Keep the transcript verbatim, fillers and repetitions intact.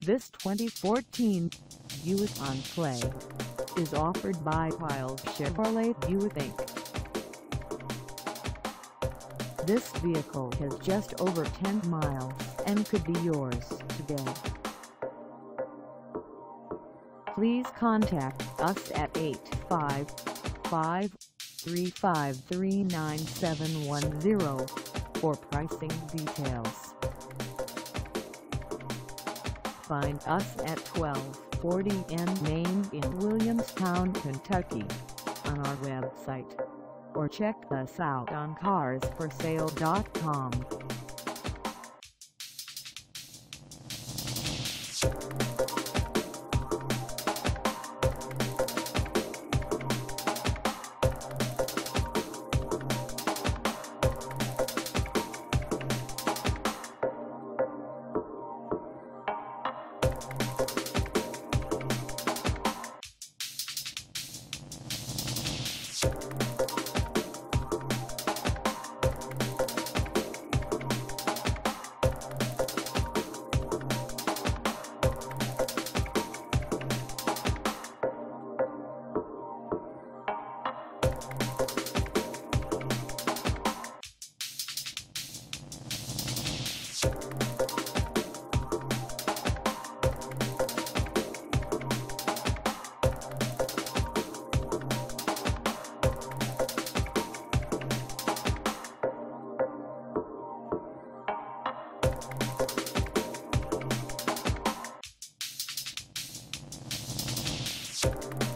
This twenty fourteen Buick Enclave is offered by Piles Chevrolet Buick Incorporated. This vehicle has just over ten miles and could be yours today. Please contact us at eight five five, three five three, nine seven one zero for pricing details. Find us at twelve forty N Main in Williamstown, Kentucky on our website, or check us out on cars for sale dot com. You